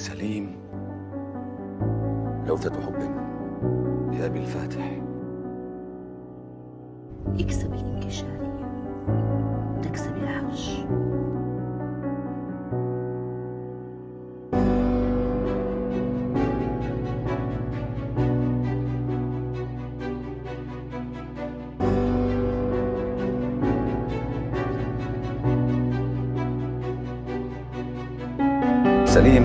سليم لوثة حب لأبي الفاتح. اكسب الانكشارية تكسب العرش. سليم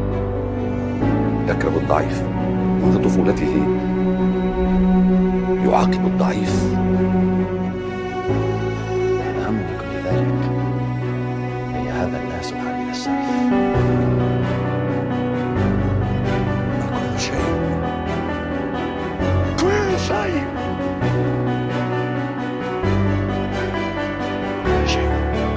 يكره الضعيف منذ طفولته، يعاقب الضعيف. الأهم من كل ذلك هي هذا الناس حامل السيف. كل شيء كل شيء كل شيء.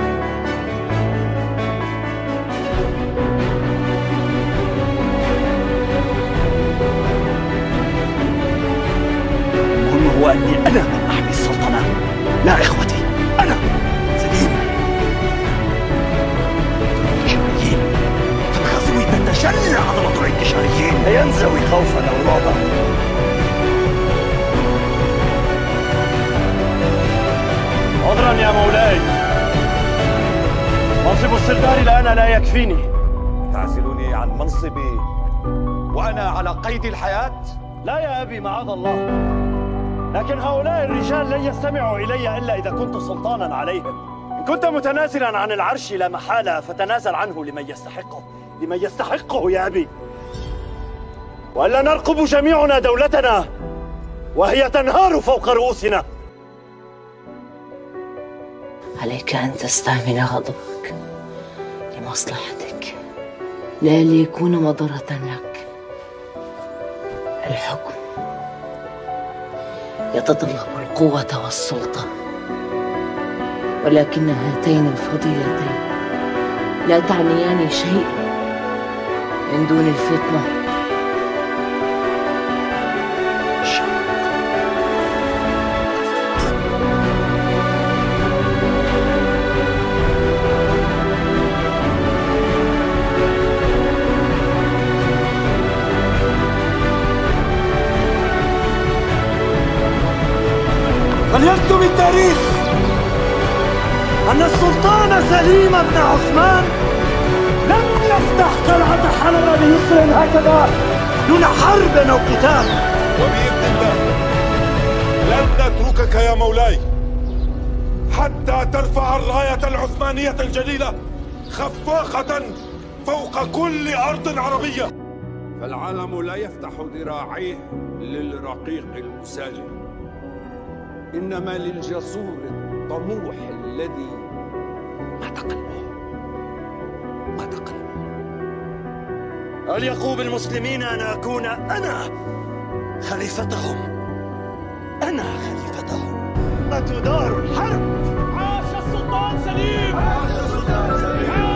المهم هو أني أنا من أحمي السلطنة، لا إخوتي. أنا سليم. الانكشاريين في الغزو تتشنع عضلة الانكشاريين، لا ينزوي خوفا أو رعبا. عذرا يا مولاي، منصب السردار الآن لا يكفيني. تعزلني عن منصبي وأنا على قيد الحياة؟ لا يا أبي معاذ الله، لكن هؤلاء الرجال لن يستمعوا إلي إلا إذا كنت سلطانا عليهم. إن كنت متنازلا عن العرش لا محالة فتنازل عنه لمن يستحقه، لمن يستحقه يا أبي، وألا نرقب جميعنا دولتنا وهي تنهار فوق رؤوسنا. عليك أن تستعمل غضبك لمصلحتك لا ليكون مضرة لك. الحكم يتطلب القوة والسلطة، ولكن هاتين الفضيلتين لا تعنيان شيء من دون الفطنة. فليكتب التاريخ أن السلطان سليم بن عثمان لم يفتح قلعة حلب بيسر هكذا دون حرب أو قتال. وبإذن الله لن نتركك يا مولاي حتى ترفع الراية العثمانية الجليلة خفاقة فوق كل أرض عربية. فالعالم لا يفتح ذراعيه للرقيق المسالم، إنما للجسور الطموح الذي مات قلبه. هل يقوم بالمسلمين أن أكون أنا خليفتهم؟ أنا خليفتهم. تدار الحرب. عاش السلطان سليم! عاش السلطان سليم!